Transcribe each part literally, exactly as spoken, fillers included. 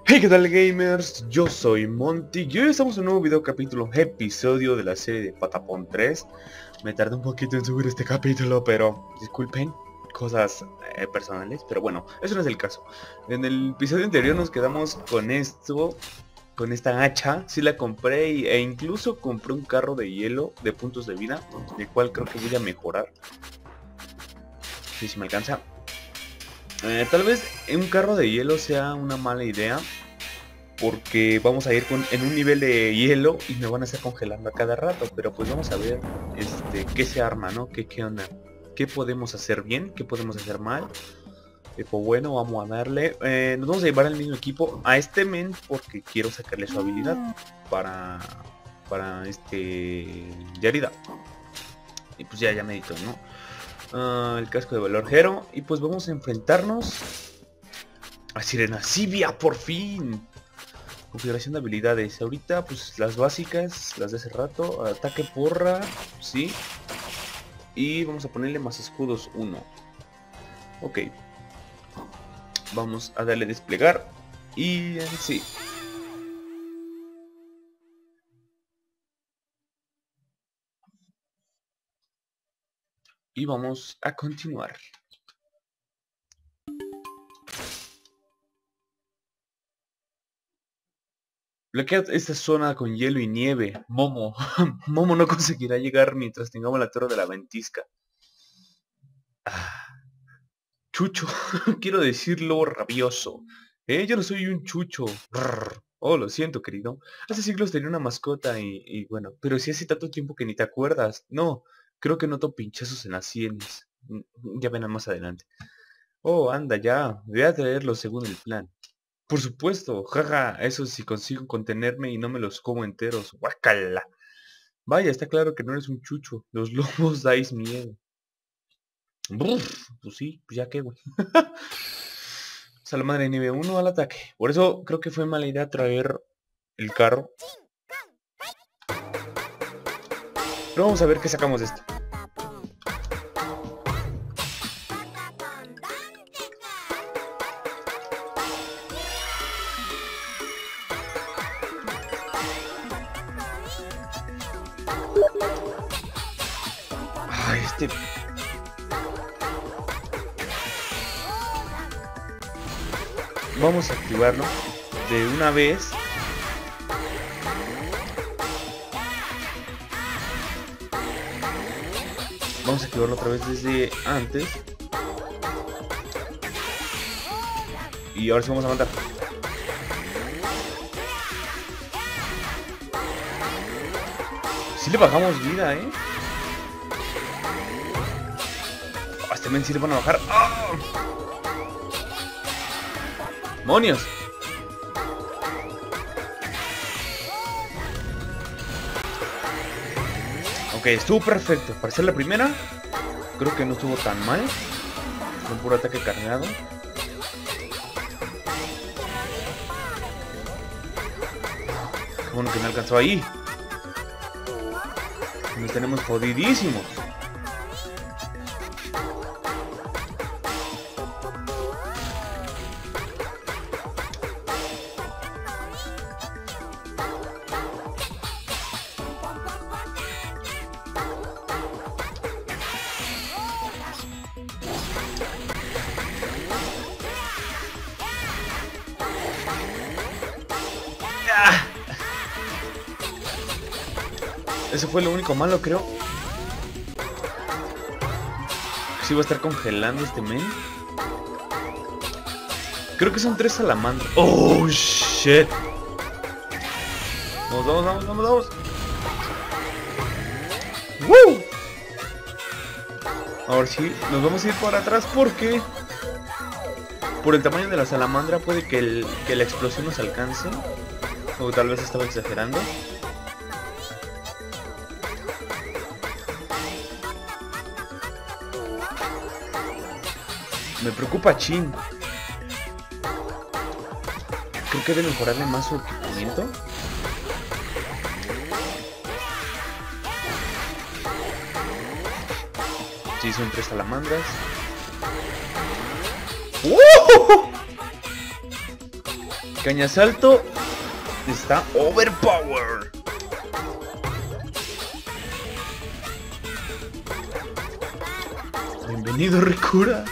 Hey, ¿qué tal, gamers? Yo soy Monty y hoy estamos en un nuevo video capítulo, episodio de la serie de Patapon tres. Me tardé un poquito en subir este capítulo, pero disculpen, cosas eh, personales, pero bueno, eso no es el caso. En el episodio anterior nos quedamos con esto, con esta hacha. Sí la compré y, e incluso compré un carro de hielo de puntos de vida, el cual creo que voy a mejorar. Sí, si me alcanza. Eh, tal vez un carro de hielo sea una mala idea, porque vamos a ir con, en un nivel de hielo y me van a estar congelando a cada rato. Pero pues vamos a ver este, qué se arma, ¿no? ¿Qué, qué onda? ¿Qué podemos hacer bien? ¿Qué podemos hacer mal? Eh, pues bueno, vamos a darle. Eh, nos vamos a llevar al mismo equipo a este men porque quiero sacarle su habilidad para, para este Yarida. Y pues ya, ya medito, ¿no? Uh, el casco de valor Hero. Y pues vamos a enfrentarnos a Sirena Sibia, por fin. Configuración de habilidades. Ahorita pues las básicas, las de hace rato. Ataque porra, sí. Y vamos a ponerle más escudos uno. Ok. Vamos a darle desplegar. Y sí. Y vamos a continuar. Bloquea esta zona con hielo y nieve. Momo. Momo no conseguirá llegar mientras tengamos la torre de la ventisca. Ah. Chucho. Quiero decirlo rabioso. Eh, yo no soy un chucho. Brr. Oh, lo siento, querido. Hace siglos tenía una mascota y, y bueno, pero si hace tanto tiempo que ni te acuerdas. No, creo que noto pinchazos en las sienes. Ya verán más adelante. Oh, anda ya. Voy a traerlo según el plan. Por supuesto, jaja, eso si consigo contenerme y no me los como enteros. Guácala. Vaya, está claro que no eres un chucho. Los lobos dais miedo. Brr, pues sí, pues ya qué, güey. Salamandra de nivel uno al ataque. Por eso creo que fue mala idea traer el carro. Pero vamos a ver qué sacamos de esto. Ay, este... Vamos a activarlo de una vez. Vamos a activarlo otra vez desde antes. Y ahora sí vamos a mandar. Sí le bajamos vida, ¿eh? Oh, este men sí le van a bajar. ¡Oh! ¡Demonios! Ok, estuvo perfecto. Para ser la primera, creo que no estuvo tan mal. Fue un puro ataque cargado. Qué bueno que me alcanzó ahí. Nos tenemos jodidísimos. Eso fue lo único malo, creo. Sí va a estar congelando este men. Creo que son tres salamandras. Oh, shit. Vamos, vamos, vamos, vamos, vamos. ¡Woo! Ahora sí, nos vamos a ir por atrás porque por el tamaño de la salamandra puede que, el, que la explosión nos alcance. O tal vez estaba exagerando. Me preocupa Chin. Creo que debe mejorarle más su equipamiento. Sí, son tres salamandras. ¡Uh! Cañasalto está overpowered. Bienvenido, Rikura.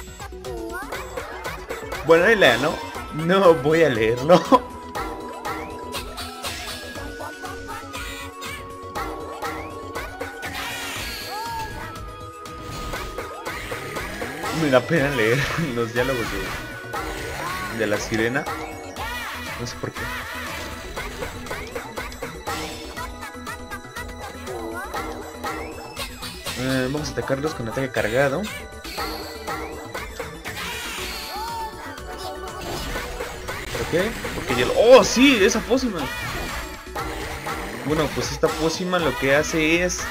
Bueno, ahí lea, ¿no? No voy a leerlo. Me da pena leer los diálogos de, de la sirena. No sé por qué. Eh, vamos a atacarlos con ataque cargado. ¿Por qué? Porque ya lo... ¡Oh, sí! ¡Esa pócima! Bueno, pues esta pócima lo que hace es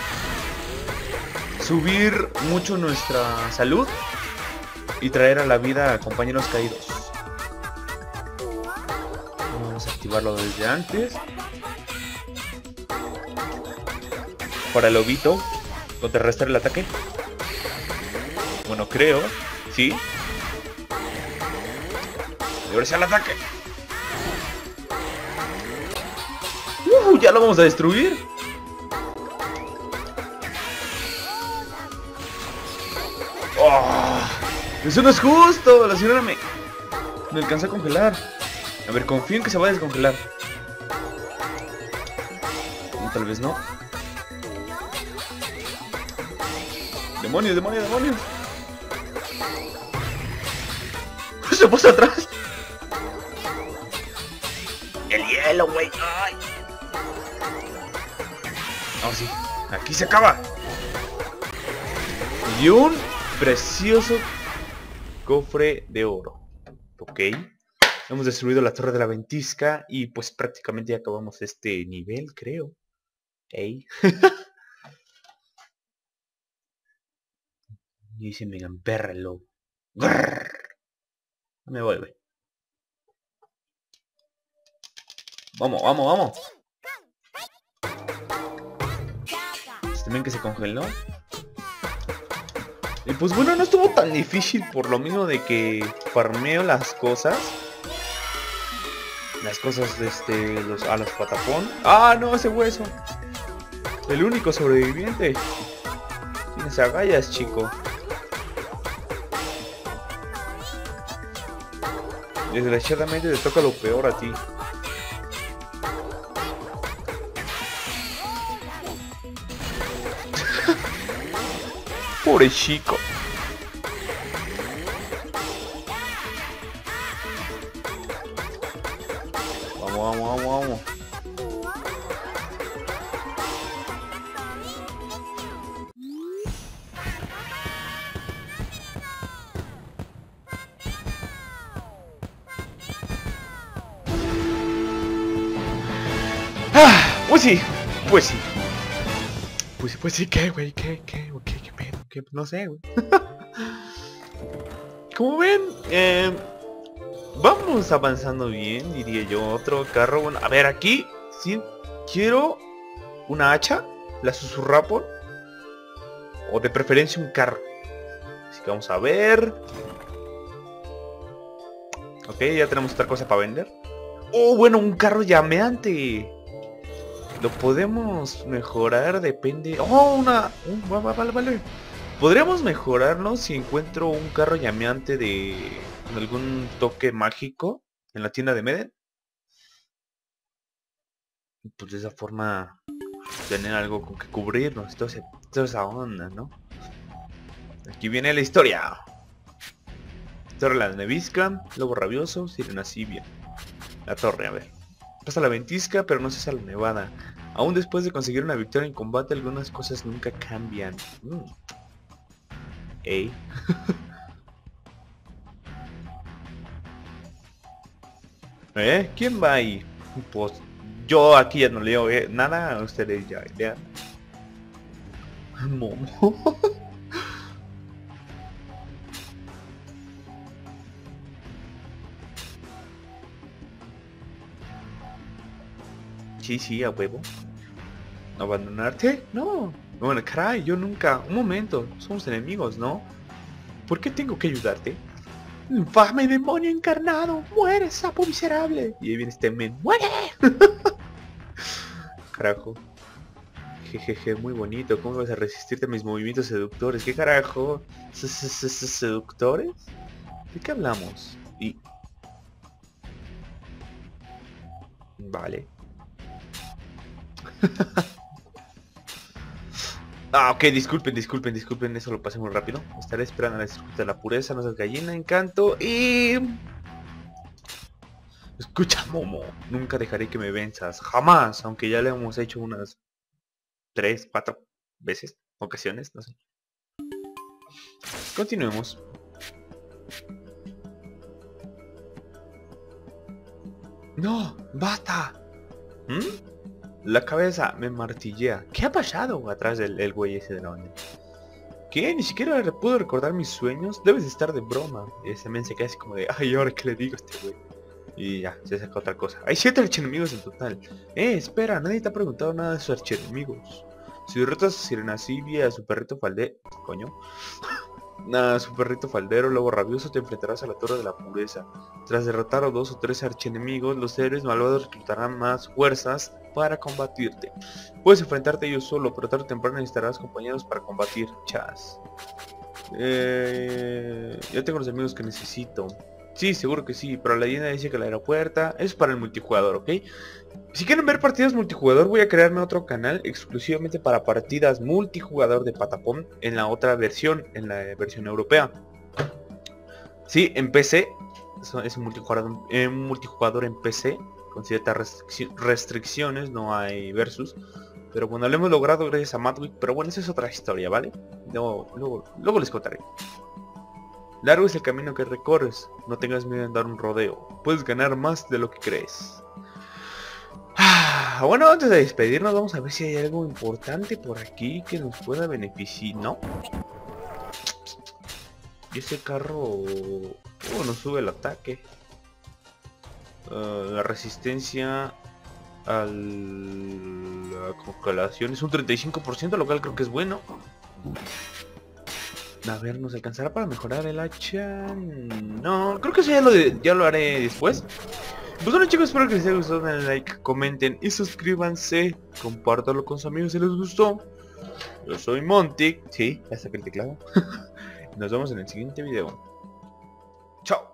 subir mucho nuestra salud y traer a la vida a compañeros caídos. Vamos a activarlo desde antes. Para el lobito, contrarrestar el ataque. Bueno, creo, sí. Debería ser el ataque. Uh, ya lo vamos a destruir. Oh, eso no es justo. La señora me, me alcanzó a congelar. A ver, confío en que se va a descongelar. No, tal vez no. Demonios, demonios, demonios. Se puso atrás. El hielo, güey. Ay. Oh, sí. Aquí se acaba. Y un precioso cofre de oro. Ok. Hemos destruido la torre de la ventisca. Y pues prácticamente ya acabamos este nivel, creo. Ey. Y dice Megan perra el lobo. Grrr. Me voy, güey. Vamos, vamos, vamos. Este men que se congeló. Y pues bueno, no estuvo tan difícil por lo mismo de que farmeo las cosas. Las cosas de este, los, a los patapón. Ah, no, ese hueso. El único sobreviviente. Tienes agallas, chico. Desgraciadamente te toca lo peor a ti. Pobre chico. Vamos, vamos, vamos, vamos. Ah, pues sí, pues sí. Pues, pues sí, ¿qué, güey? ¿Qué, qué, qué, qué pedo? ¿Qué? No sé, güey. Como ven, eh, vamos avanzando bien, diría yo. Otro carro, bueno, a ver, aquí sí quiero una hacha, la susurrapon, o de preferencia un carro. Así que vamos a ver. Ok, ya tenemos otra cosa para vender. Oh, bueno, un carro llameante. Lo podemos mejorar, depende... Oh, una... Uh, vale, vale, vale. Podríamos mejorarlo si encuentro un carro llameante de... con algún toque mágico en la tienda de Meden. Pues de esa forma tener algo con que cubrirnos, toda esa, toda esa onda, ¿no? Aquí viene la historia. Torre la Nevisca, Lobo Rabioso, Sirena Sibia. La torre, a ver. Pasa la ventisca, pero no cesa la nevada. Aún después de conseguir una victoria en combate, algunas cosas nunca cambian. Mm. Ey. ¿Eh? ¿Quién va ahí? Pues yo aquí ya no leo eh, nada, ustedes ya lean. Momo. Sí, sí, a huevo. ¿Abandonarte? No. Bueno, caray, yo nunca... Un momento, somos enemigos, ¿no? ¿Por qué tengo que ayudarte? ¡Infame demonio encarnado! ¡Muere, sapo miserable! Y ahí viene este men. ¡Muere! Carajo. Jejeje, muy bonito. ¿Cómo vas a resistirte a mis movimientos seductores? ¿Qué carajo? ¿Seductores? ¿De qué hablamos? Y... Vale. Ah, ok, disculpen, disculpen, disculpen, eso lo pasé muy rápido. Estaré esperando a la disfruta de la pureza, no seas gallina, encanto y... Escucha, Momo, nunca dejaré que me venzas, jamás, aunque ya lo hemos hecho unas tres, cuatro veces, ocasiones, no sé. Continuemos. No, basta. ¿Mm? La cabeza me martillea. ¿Qué ha pasado atrás del el güey ese de la onda? ¿Qué? Ni siquiera puedo recordar mis sueños. Debes de estar de broma. Y ese men se queda así como de, ay, ahora qué le digo a este güey. Y ya, se saca otra cosa. Hay siete archienemigos en total. Eh, espera, nadie te ha preguntado nada de sus archienemigos. Si derrotas a Sirenacibia, a su perrito falde... Coño. A su perrito faldero, lobo rabioso, te enfrentarás a la Torre de la Pureza. Tras derrotar a dos o tres archienemigos, los héroes malvados reclutarán más fuerzas para combatirte. Puedes enfrentarte a ellos solo, pero tarde o temprano necesitarás compañeros para combatir. Chas. Eh, ya tengo los amigos que necesito. Sí, seguro que sí, pero la leyenda dice que la aeropuerta es para el multijugador, ¿ok? Si quieren ver partidas multijugador, voy a crearme otro canal exclusivamente para partidas multijugador de Patapón en la otra versión, en la versión europea. Sí, en P C, es un multijugador, eh, un multijugador en P C, con ciertas restricci restricciones, no hay versus. Pero bueno, lo hemos logrado gracias a Madwick, pero bueno, esa es otra historia, ¿vale? Luego, luego, luego les contaré. Largo es el camino que recorres, no tengas miedo en dar un rodeo, puedes ganar más de lo que crees. Ah, bueno, antes de despedirnos vamos a ver si hay algo importante por aquí que nos pueda beneficiar, ¿no? Y ese carro... Oh, nos sube el ataque. Uh, la resistencia a la congelación es un treinta y cinco por ciento, lo cual creo que es bueno. A ver, ¿nos alcanzará para mejorar el hacha? No, creo que eso ya lo, de, ya lo haré después. Pues bueno, chicos, espero que les haya gustado. Denle like, comenten y suscríbanse. Compártanlo con sus amigos si les gustó. Yo soy Monty. Sí, ya saqué el teclado. Nos vemos en el siguiente video. Chao.